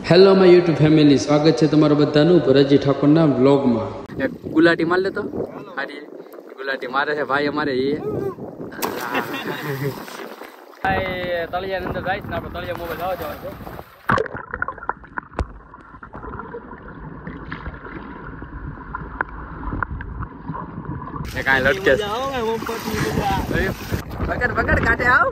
Hello my YouTube family, સ્વાગત છે તમારું બધાનું ભરતજી ઠાકોરના વ્લોગમાં. એક ગુલાટી માર લેતો, હારી ગુલાટી મારે છે ભાઈ અમારે. એ ભાઈ તળિયાની અંદર જાય છે ને, આપણે તળિયા મોબાઈલ આવવા જવાનું છે. કાંઈ લટકે બગડ બગડ કાઢે આવ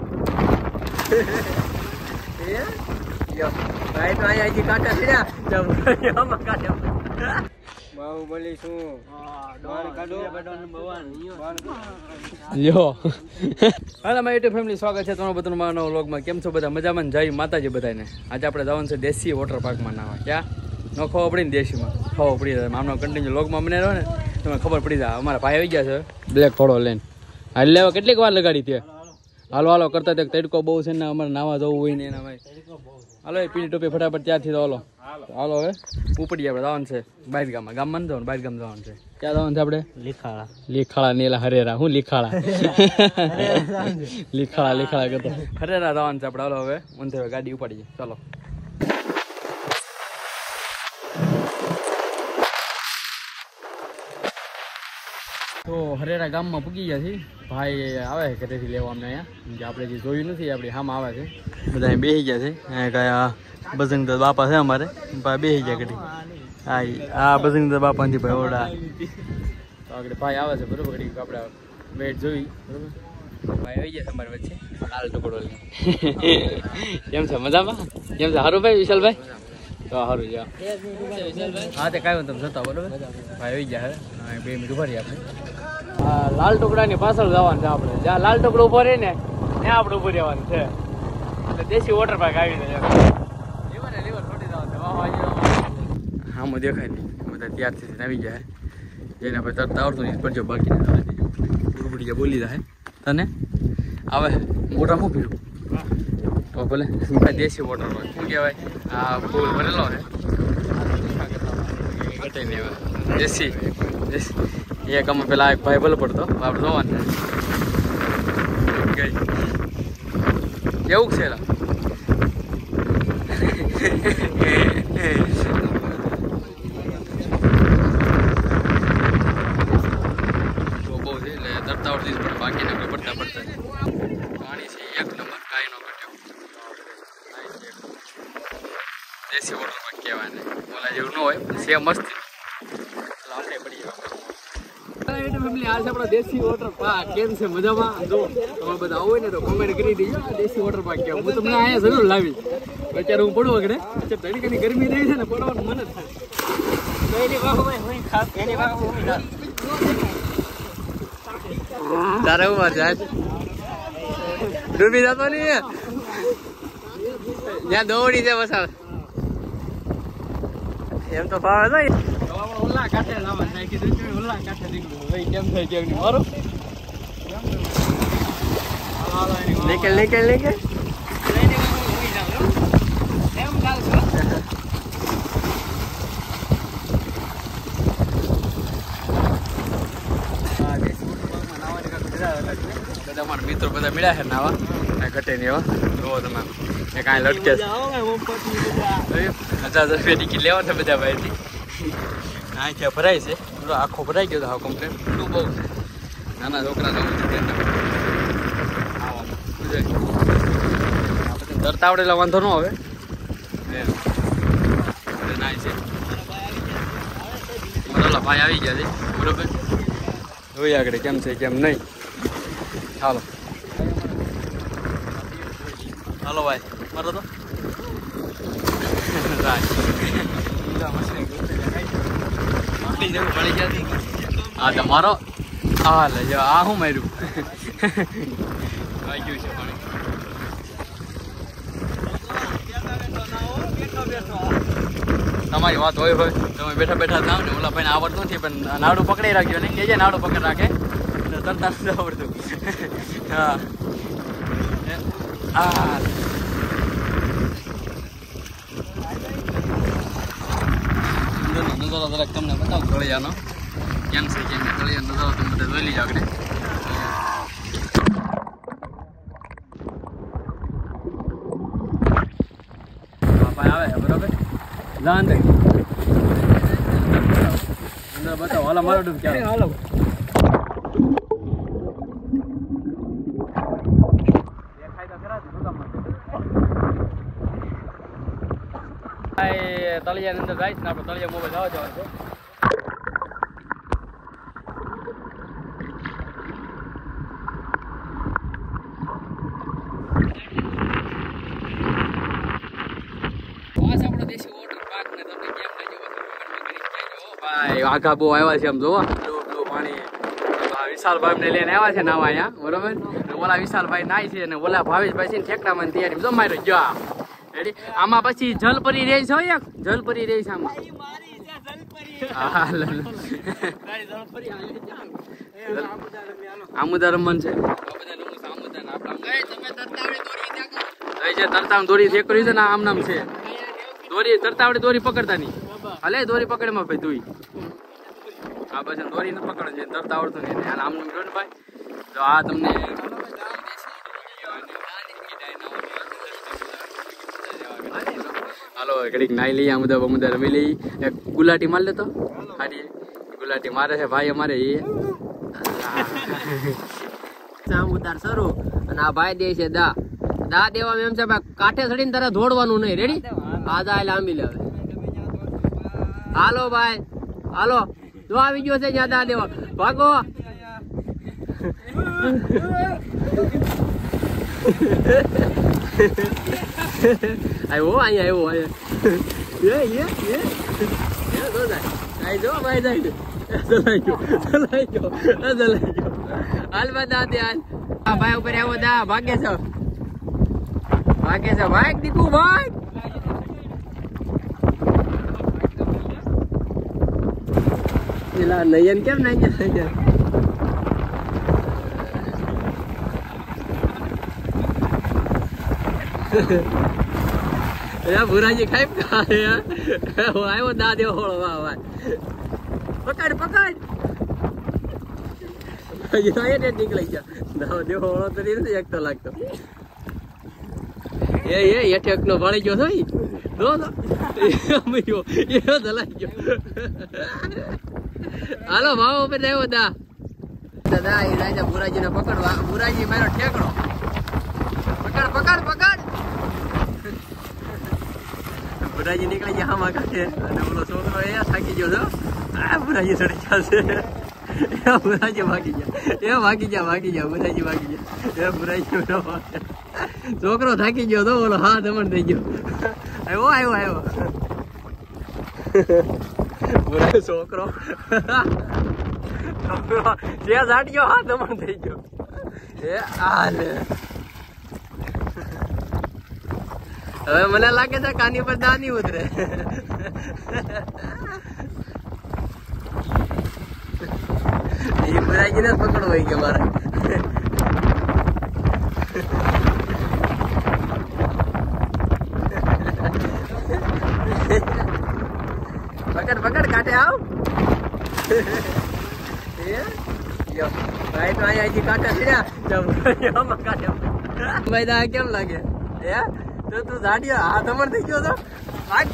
ભાઈ તો અહીંયા કાંટા છે બાહુબલી શું લ્યો. હાલો માય યુટ્યુબ ફેમિલી, સ્વાગત છે તમારું બધાનું મારા નવા વ્લોગમાં. કેમ છો બધા? મજામાં? જય માતાજી બધાને. આજે આપણે જવાનું છે દેશી વોટર પાર્કમાં નાવા. ક્યાં ન ખબર પડી ને દેશીમાં ખબર પડી જાય. આમનો કન્ટિન્યુ વ્લોગમાં મને રહો ને તમે ખબર પડી જાય. અમારા ભાઈ આવી ગયા છે બ્લેક થોડો લઈને. હાલ લેવા કેટલીક વાર લગાડી ત્યાં. હાલો હાલો કરતા ત્યાં તડકો બહુ છે ને, અમારે નાવા જવું હોય ને એના ભાઈ. હાલો એ પીળી ટોપી ફટાફટ ત્યાંથી તો હાલો હાલો હવે ઉપડી આપણે જવાનું છે બહાર ગામમાં. ગામમાં ન જવાનું, બહાર ગામ જવાનું છે. ક્યાં જવાનું છે આપણે? લીખાળા. લીખાળા ને એલા હરેરા. હું લીખાળા લીખાળા લીખાળા કરતો હરેરા જવાનું છે આપણે. હાલો હવે મને ગાડી ઉપાડીએ. ચાલો તો હરેરા ગામમાં પૂગી ગયા છીએ. ભાઈ આવે છે ઘરેથી લેવા અમને અહીંયા, જે આપણે જે જોયું નથી આપણી સામે આવે છે. બધા અહીં બેસી ગયા છે. કયા બજરંગદાસ બાપા છે અમારે, બેસી ગયા ઘડી. હા આ બજરંગદાસ બાપાથી ભાઈ ઓડા તો આગળ ભાઈ આવે છે બરોબર. ઘડી આપણે વેટ જોઈ બરોબર. ભાઈ આવી ગયા છે અમારી વચ્ચે લાલ ટુકડો લઈને. કેમ છે? મજામાં? કેમ છે? સારું ભાઈ વિશાલભાઈ? તો સારું છે. હા તે કાંઈ તમે જતા બરોબર. ભાઈ આવી ગયા છે, 2 મિનિટ ઉભા રહીએ આપણે. લાલ ટુકડાની પાછળ જવાનું છે આપણે. જ્યાં લાલ ટુકડો ઉભો રહે ને ત્યાં આપણે ઉભું રહેવાનું છે. એટલે દેશી વોટર પાર્ક આવી જાય. લીવર છોડી જવાનું છે. આમાં દેખાય નહીં બધા ત્યારથી આવી જાય. જેને આપણે તરત આવડતું નહીં પડજો, બાકી બુરબુડી ગયા બોલી જાય. તને આવે મોટા મૂકી દઉં તો ભલે. દેશી વોટર પાર્ક શું કહેવાય? આ ફૂલ ભરેલો છે ઘટે નહીં. હવે દેશી એક અમે પેલા એક ભાઈ ભલે પડતો આપણે જોવાનું ગઈ કેવું છે. બહુ છે એટલે તરતા આવડતી પણ બાકી આપણે પડતા પડતા પાણી છે એક નંબર, કાંઈ નો ઘટ્યો. દેશી વોટર પાર્ક કહેવાય ને, ઓલા જેવું ન હોય છે મસ્તી. લાંબે પડી આપણા દેશી વોટર પાર્ક. કેમ છે? મજામાં? જો તમે બધા આવો ને તો કોમેન્ટ કરી દેજો દેશી વોટર પાર્ક કેવું. હું તમને અહીંયા જરૂર લાવી. અત્યારે હું પડું વગડે તડકાની ગરમી રહી છે ને, પડવાનું મન જ થાય. તારે ઉભા જાય ડૂબી જતો નહી ત્યાં દોડી જાય બસ. એમ તો ભાવે નહીં. ઓલા કાંઠે લાવવા નાખી દઉં. ઓલા કાંઠે નીકળું ભાઈ. કેમ થાય કેમ નહીં મારું? નીકળ નીકળ નીકળ. બધા મારા મિત્રો બધા મળ્યા છે નાવા, કાંઈ ઘટે નહીં. એવા જોવો તમે કાંઈ લટકે 1000 રૂપિયા ટિકિટ લેવા છે બધા ભાઈથી. આંખ્યા ભરાય છે, આખો ભરાઈ ગયો હા કમ્પ્લેટ. એટલું બહુ છે. નાના છોકરા જવું છે તરતા આવડે એટલે વાંધો ન આવે. નાય છે ભાઈ આવી ગયા છે બરોબર. જોઈએ આગળ કેમ છે કેમ નહીં. ચાલો હાલો ભાઈ મારો તો હા તમારો હા લે જો આ શું માર્યું વાગ્યું છે પાણી. તમારી વાત હોય ભાઈ, તમે બેઠા બેઠા જાઓ ને. ઓલા ભાઈને આવડતું નથી પણ નાડું પકડી રાખ્યો ને, કે નાડું પકડી રાખે તરતા નથી આવડતું. હા હા નજારો જરાક તમને બતાવું તળિયાનો. કેમ છે કેમ તળિયા નજારો તમે બધા જોઈ લીધો આગળ. ભાઈ આવે બરાબર. લા અંદર બતાવો હાલો મારો ડૂબ ક્યાં હાલો તળિયા અંદર જાય ને આપણે તળિયા મોબાઈલ આવવા જવાનું છે આખા બહુ આવ્યા છે આમ જોવા પાણી વિશાલભાઈ ને લઈને આવ્યા છે નાવા અહીંયા બરોબર ઓલા વિશાલભાઈ નાય છે અને ઓલા ભાવેશભાઈ છે ને ઠેકડામાં તૈયારી જો માર્યો જા રેડી આમાં પછી જલપરી રહી છે એક જલપરી રહી છે આમાં આમુદા રમન છે તરતાવડી દોરી ચેક કર્યું છે ને આમ નામ છે દોરી તરતાવડી દોરી પકડતા નહીં હલે દોરી પકડમાં ભાઈ તું આ બસ દોરી ન પકડે છે તરતા આવડતું નહીં આમ નામ જોડે ભાઈ તો આ તમને હાલો ઘડીક નાઈ લઈએ આમુદા બમુદા રમી લઈ એક ગુલાટી માર લેતો હારી ગુલાટી મારે છે ભાઈ અમારે એ ઉતાર શરૂ અને આ ભાઈ દે છે દા દેવામાં એમ છે ભાઈ કાંઠે ચડીને તારે દોડવાનું નહીં રેડી આદા લાંબી લે હાલો ભાઈ હાલો જો આવી ગયો છે જ્યાં દા દેવા ભાગો આવ્યો અહીંયા આવ્યો ભાઈ જાય હાલ બધા હાલ ભાઈ ઉપર આવ્યો દા ભાગે છે ભાઈ દીકુ ભાઈ નયન કેમ નાઈ ભુરાજી ખાઈ આવ્યો દા દેવો હોળો વાહ વાહ પકડ નીકળી ગયા દેવો હોળો તો નથી એકતો લાગતો એ હેઠ નો ભણી ગયો થઈ દલાઈ ગયો હાલો ભાવ ઉપર આવ્યો દાદા એ રાજા ભુરાજી ને પકડવા ભુરાજી મારો ઠેકડો પકડ ભુરાજી નીકળી ગયા આમાં કાઢે અને ઓલો છોકરો એ થાકી ગયો છો આ ભુરાજી ચડી જશે ભુરાજી ભાગી ગયા ભુરાજી છોકરો થાકી ગયો તો ઓલો હા દમણ થઈ ગયો આવ્યો છોકરો જે સાટ્યો હા દમણ થઈ ગયો હવે મને લાગે છે કાની પર દાની ઉતરે એ ભુરાજી ને પકડવો હોય કે મારે પકડ કાઢે આવ ભાઈ તો અહીંયા કાંટા ફર્યા ભાઈ દા કેમ લાગે તો તું ઝાડિયો હા દમણ થઈ ગયો તો ભાગ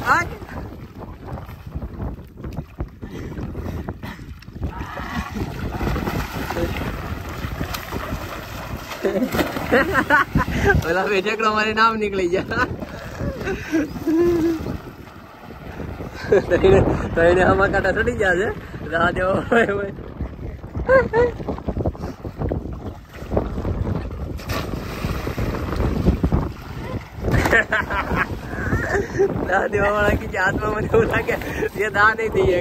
ઓલા બેઠકડો મારે નામ નીકળી ગયા તો એને આમાં કાંટા ચડી ગયા છે રાહ દેવો દા દેવા વાળા કે હાથમાં મને એવું લાગે એ દા નહીં દઈએ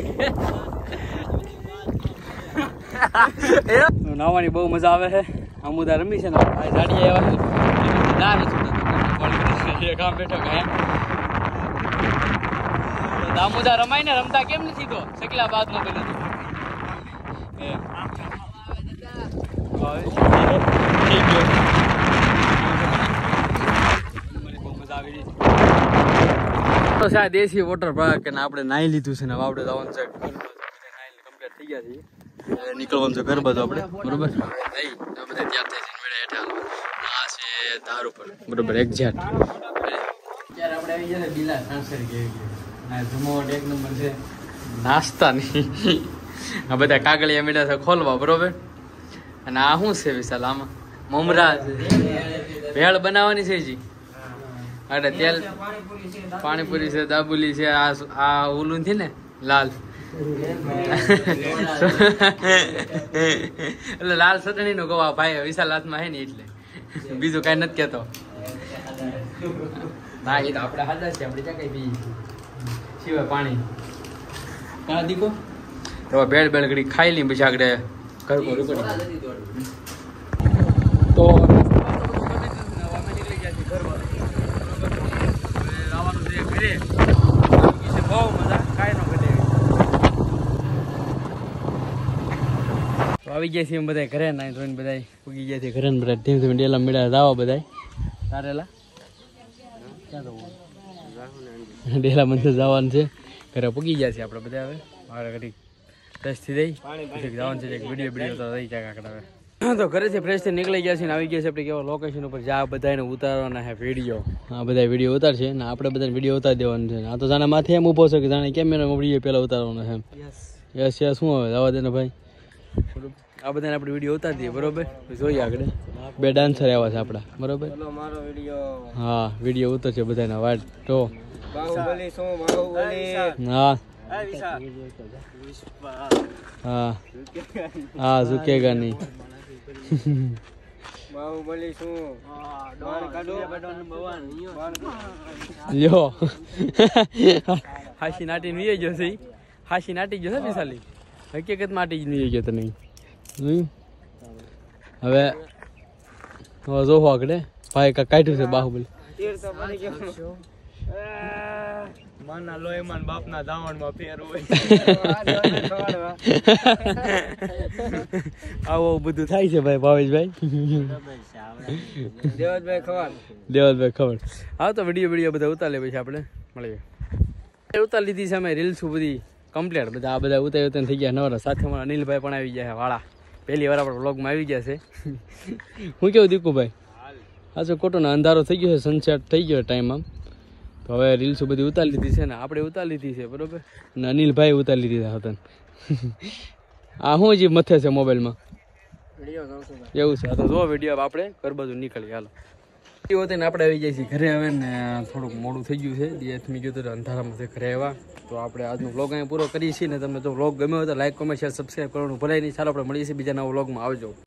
નાવાની બહુ મજા આવે છે આમુદા રમી છે ને ઝાડી આવ્યા છે કામ બેઠો ગયા આમુદા રમાય ને રમતા કેમ નથી તો સકલા બાદ નો પેલું દેશી વોટર પાર્ક અને આપણે નાઈ લીધું છે ને હવે આપણે જવાનું છે કમ્પ્લીટ થઈ ગયા છે નીકળવાનું છે ઘર બધું આપણે બરોબર નહીં બધા તૈયાર થઈ જઈને હેઠા આ છે ધાર ઉપર બરોબર એક્ઝેક્ટ ત્યારે આપણે આવી ગયા બિલા સાંસર ગઈ જમાવટ એક નંબર છે નાસ્તાની. આ બધા કાગળિયા મીઠા છે ખોલવા બરોબર. અને આ શું છે વિશાલ આમાં મમરા છે ભેળ બનાવવાની છે જી. અરે તેલ પાણીપુરી છે દાબુલી છે આ ઓલું થી ને લાલ એટલે લાલ ચટણી નું ગવા ભાઈ વિશાલ હાથમાં હે ને એટલે બીજું કઈ નથી કેતો. ના એ તો આપડે હાથા છે આપડે ક્યાં કઈ પી સિવાય પાણી કા દીકો તો ભેળ ભેળ ઘડી ખાઈ લી પછી આગળ ઘર કો રૂકડી તો આવી ગયા છીએ બધા ઘરે ના જોઈને બધા પૂગી ગયા છે ઘરે ને બધા ધીમે ધીમે ડેલા મેળા દાવા બધા તારેલા ડેલા મંદિર જવાનું છે ઘરે પૂગી ગયા છે આપણે બધા હવે મારે ઘડી ફ્રેશ થઈ જઈ પછી જવાનું છે વિડીયો તો રહી જાય કાકડા હવે તો ઘરેથી ફ્રેશ થઈ નીકળી ગયા છે ને આવી ગયા છે આપણે કેવા લોકેશન ઉપર જ્યાં બધાને ઉતારવાના છે વિડીયો. આ બધા વિડીયો ઉતારશે ને આપણે બધાને વિડીયો ઉતારી દેવાનું છે. આ તો જાણે માથે એમ ઊભો છે કે જાણે કેમેરા વિડીયો પહેલાં ઉતારવાનો છે એમ. યસ યસ શું હવે જવા દે ને ભાઈ. આ બધાને આપણે વિડીયો ઉતારી દઈએ બરોબર. જોઈએ આગળ બે ડાન્સર આવ્યા છે આપણા બરોબર. હા વિડીયો ઉતરશે બધાના વાટ તો હા હા હા ઝુકેગા નહીં. યો હાસી નાટી વી ગયો છે. હાસી નાટી ગયો છે વિશાલી હકીકત માટી જ નહીં ગયો તને હવે જોવો આગળ ભાઈ કાઢ્યું છે બાહુબલી. માના લોહીમાન બાપના ધાવણમાં ફેર હોય આવું બધું થાય છે ભાઈ ભાવેશભાઈ. દેવતભાઈ ખબર. હા તો વિડીયો બધા ઉતારી પછી આપણે મળીએ. ઉતારી લીધી છે અમે રીલ્સ બધી કમ્પ્લીટ બધા આ બધા ઉતારી થઈ ગયા નવરા. સાથે અમારા અનિલભાઈ પણ આવી ગયા છે વાળા. પહેલી વાર આપણે વ્લોગમાં આવી ગયા છે. હું કેવું દીકુભાઈ આ તો ખોટો ને અંધારો થઈ ગયો છે સનસેટ થઈ ગયો ટાઈમ આમ. તો હવે રીલ્સો બધી ઉતારી લીધી છે ને આપણે ઉતારી લીધી છે બરોબર. ને અનિલભાઈ ઉતારી લીધી હતા. આ શું જે મથે છે મોબાઈલમાં એવું છે. તો જો વિડીયો આપણે ઘર બાજુ નીકળીએ હાલો. વિડીયો હતો ને આપણે આવી જાય છે ઘરે હવે ને થોડુંક મોડું થઈ ગયું છે. દિવસમી ગયું તો અંધારામાં ઘરે આવ્યા. તો આપણે આજનો વ્લોગ અહીંયા પૂરો કરીએ છીએ ને તમને જો વ્લોગ ગમ્યો હોય તો લાઈક કોમેન્ટ શેર સબસ્ક્રાઈબ કરવાનું ભૂલાય નહીં. ચાલો આપણે મળીએ છીએ બીજા નવા વ્લોગમાં. આવજો.